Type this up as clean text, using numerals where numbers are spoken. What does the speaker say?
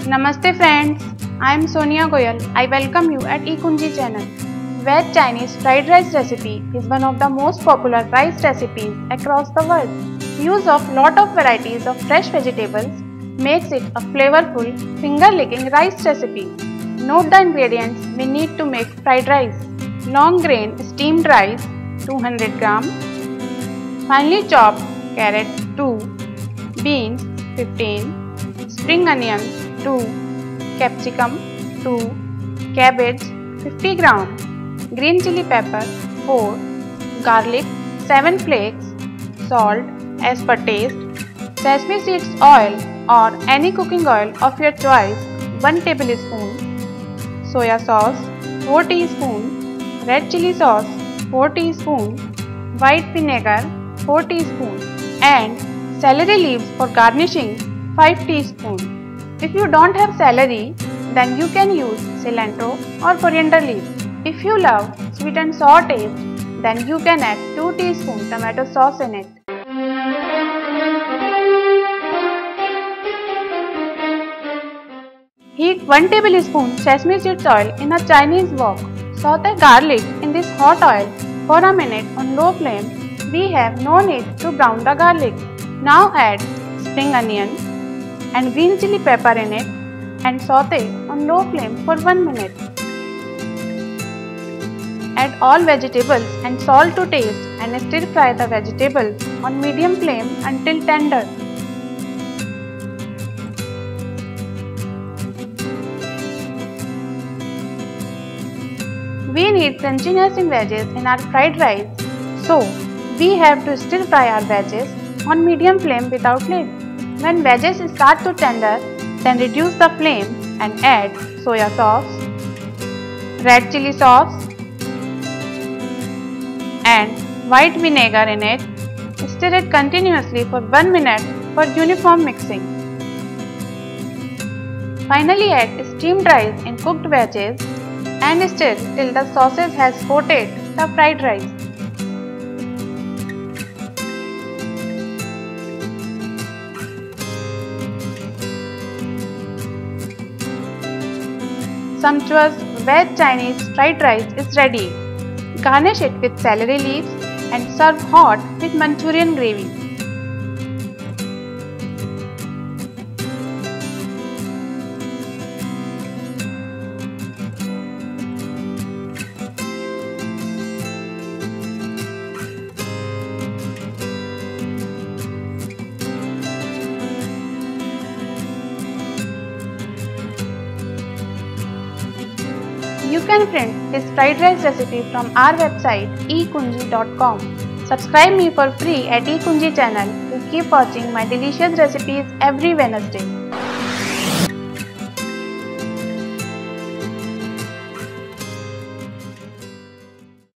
Namaste friends, I am Sonia Goyal. I welcome you at eKunji channel. Veg Chinese fried rice recipe is one of the most popular rice recipes across the world. Use of lot of varieties of fresh vegetables makes it a flavorful, finger-licking rice recipe. Note the ingredients we need to make fried rice. Long grain steamed rice 200 gram, finely chopped carrot 2, beans 15, spring onions 2, capsicum 2, cabbage 50 gram, green chili pepper 4, garlic 7 flakes, salt as per taste, sesame seeds oil or any cooking oil of your choice 1 tablespoon, soya sauce 4 teaspoon, red chili sauce 4 teaspoon, white vinegar 4 teaspoon and celery leaves for garnishing 5 teaspoon. If you don't have celery, then you can use cilantro or coriander leaves. If you love sweet and sour taste, then you can add 2 teaspoon tomato sauce in it. Heat 1 tablespoon sesame seeds oil in a Chinese wok. Saute garlic in this hot oil for a minute on low flame. We have no need to brown the garlic. Now add spring onion and green chili pepper in it and saute on low flame for 1 minute. Add all vegetables and salt to taste and stir fry the vegetables on medium flame until tender. We need crunchiness in veggies in our fried rice, so we have to stir fry our veggies on medium flame without lid. When veggies start to tender, then reduce the flame and add soya sauce, red chili sauce and white vinegar in it. Stir it continuously for 1 minute for uniform mixing. Finally add steamed rice in cooked veggies and stir till the sauces has coated the fried rice. Sumptuous veg Chinese fried rice is ready. Garnish it with celery leaves and serve hot with Manchurian gravy. You can print this fried rice recipe from our website ekunji.com. Subscribe me for free at eKunji channel to keep watching my delicious recipes every Wednesday.